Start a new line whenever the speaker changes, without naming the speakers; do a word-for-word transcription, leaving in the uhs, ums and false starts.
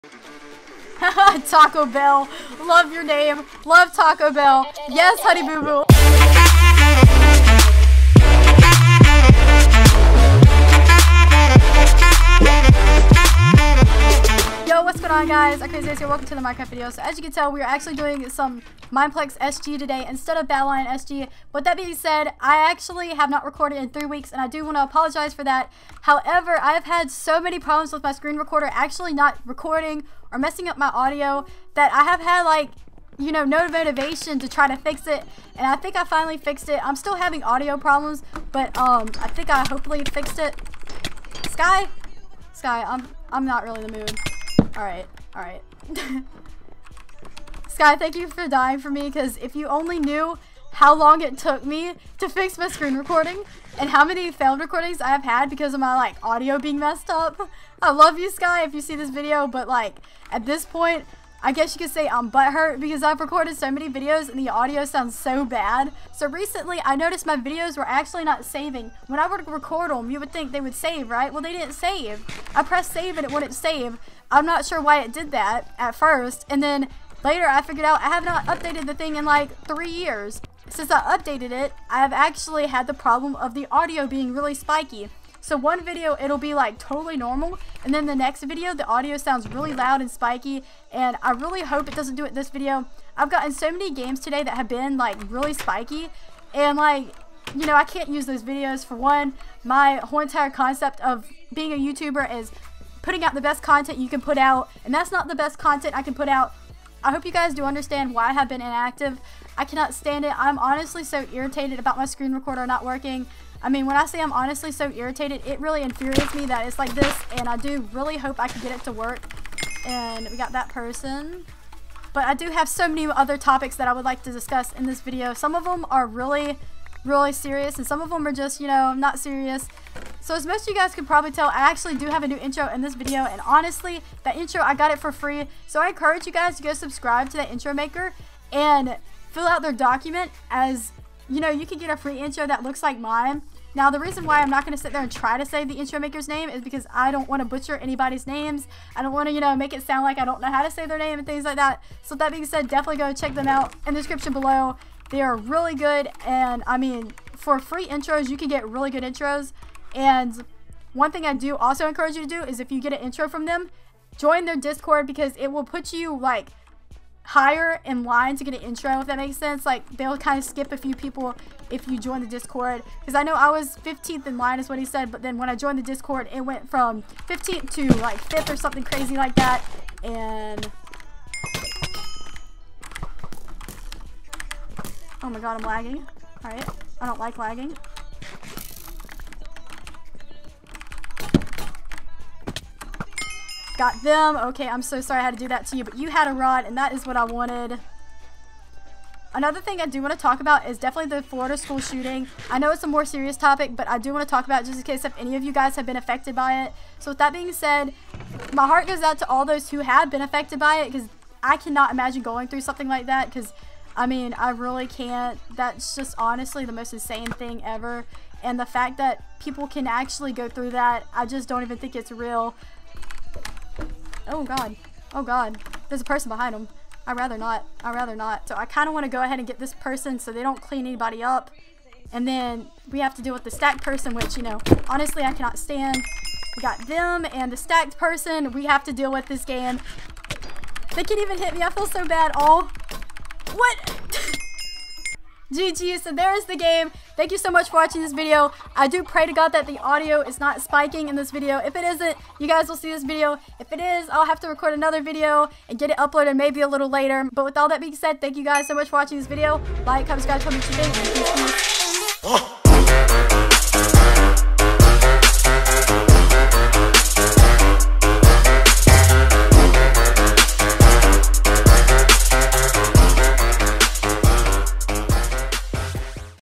Taco Bell. Love your name. Love Taco Bell. Yes, Honey Boo Boo. Yo, what's going on, guys? iCrazyAce here. Welcome to the Minecraft video. So as you can tell, we are actually doing some Mineplex S G today instead of Badlion S G. But that being said, I actually have not recorded in three weeks, and I do want to apologize for that. However, I have had so many problems with my screen recorder actually not recording or messing up my audio that I have had, like, you know, no motivation to try to fix it. And I think I finally fixed it. I'm still having audio problems, but um, I think I hopefully fixed it. Sky? Sky, I'm, I'm not really in the mood. Alright, alright. Sky, thank you for dying for me, because if you only knew how long it took me to fix my screen recording and how many failed recordings I have had because of my, like, audio being messed up. I love you, Sky, if you see this video, but, like, at this point, I guess you could say I'm butthurt because I've recorded so many videos and the audio sounds so bad. So recently, I noticed my videos were actually not saving. When I would record them, you would think they would save, right? Well, they didn't save. I pressed save and it wouldn't save. I'm not sure why it did that at first. And then later, I figured out I have not updated the thing in like three years. Since I updated it, I have actually had the problem of the audio being really spiky. So one video, it'll be like totally normal, and then the next video, the audio sounds really loud and spiky, and I really hope it doesn't do it this video. I've gotten so many games today that have been like really spiky, and like, you know, I can't use those videos. For one, my whole entire concept of being a YouTuber is putting out the best content you can put out, and that's not the best content I can put out. I hope you guys do understand why I have been inactive. I cannot stand it. I'm honestly so irritated about my screen recorder not working. I mean, when I say I'm honestly so irritated, it really infuriates me that it's like this, and I do really hope I can get it to work. And we got that person. But I do have so many other topics that I would like to discuss in this video. Some of them are really, really serious, and some of them are just, you know, not serious. So as most of you guys can probably tell, I actually do have a new intro in this video, and honestly, that intro, I got it for free. So I encourage you guys to go subscribe to that intro maker and fill out their document, as, you know, you can get a free intro that looks like mine. Now, the reason why I'm not going to sit there and try to say the intro maker's name is because I don't want to butcher anybody's names. I don't want to, you know, make it sound like I don't know how to say their name and things like that. So with that being said, definitely go check them out in the description below. They are really good, and I mean, for free intros, you can get really good intros. And one thing I do also encourage you to do is, if you get an intro from them, join their Discord, because it will put you like higher in line to get an intro, if that makes sense. Like, they'll kind of skip a few people if you join the Discord, because I know I was fifteenth in line is what he said, but then when I joined the Discord, it went from fifteenth to like fifth or something crazy like that. And oh my god, I'm lagging. Alright, I don't like lagging. Got them. Okay, I'm so sorry I had to do that to you, but you had a rod, and that is what I wanted. Another thing I do want to talk about is definitely the Florida school shooting. I know it's a more serious topic, but I do want to talk about it just in case if any of you guys have been affected by it. So with that being said, my heart goes out to all those who have been affected by it, because I cannot imagine going through something like that, because, I mean, I really can't. That's just honestly the most insane thing ever. And the fact that people can actually go through that, I just don't even think it's real. Oh god. Oh god. There's a person behind him. I'd rather not. I'd rather not. So I kind of want to go ahead and get this person so they don't clean anybody up. And then we have to deal with the stacked person, which, you know, honestly I cannot stand. We got them and the stacked person we have to deal with this game. They can't even hit me. I feel so bad. Oh. What? G G. So there's the game. Thank you so much for watching this video. I do pray to God that the audio is not spiking in this video. If it isn't, you guys will see this video. If it is, I'll have to record another video and get it uploaded maybe a little later. But with all that being said, thank you guys so much for watching this video. Like, comment, subscribe, comment what you think.